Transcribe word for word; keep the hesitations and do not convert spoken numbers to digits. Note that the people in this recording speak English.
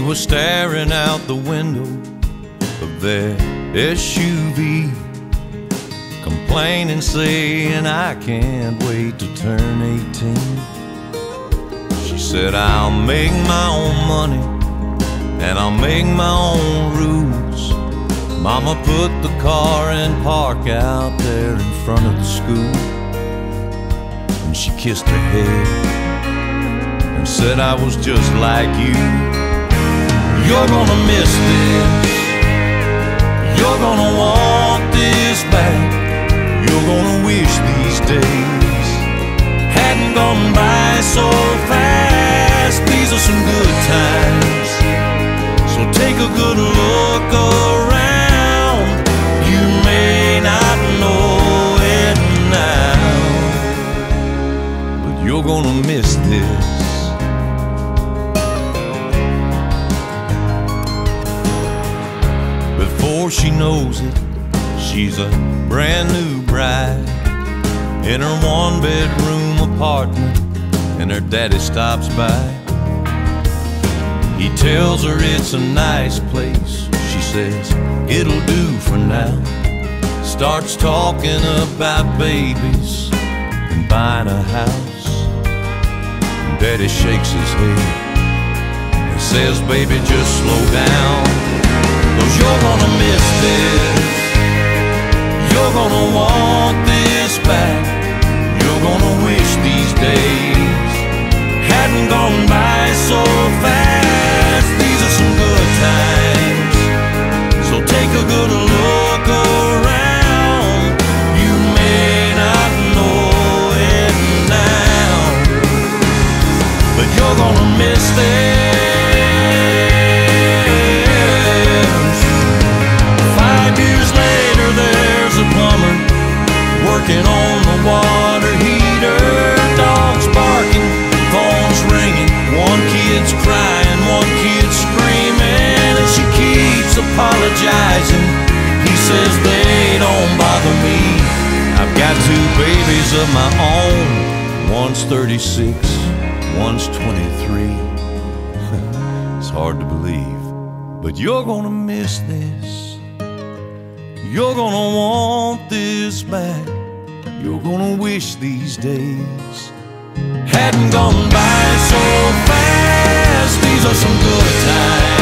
was staring out the window of their S U V, complaining, saying, I can't wait to turn eighteen. She said, I'll make my own money and I'll make my own rules. Mama put the car in park out there in front of the school, and she kissed her head and said, I was just like you. You're gonna miss this, you're gonna want this back. You're gonna wish these days hadn't gone by so fast. These are some good times, so take a good look around. You may not know it now, but you're gonna miss this. Before she knows it, she's a brand new bride in her one-bedroom apartment, and her daddy stops by. He tells her it's a nice place. She says, it'll do for now. Starts talking about babies and buying a house. And Daddy shakes his head and says, baby, just slow down, 'cause you're gonna miss this. You're gonna want this back. You're gonna wish these days hadn't gone by so fast. These are some good times, so take a good look around. You may not know it now, but you're gonna miss this. Five years later, there's a plumber working on the water heater. Dogs barking, phones ringing, one kid's crying, one kid's screaming, and she keeps apologizing. He says, they don't bother me, I've got two babies of my own. One's thirty-six, one's twenty-three. It's hard to believe, but you're gonna miss this. You're gonna want this back. You're gonna wish these days hadn't gone by so fast. These are some good times.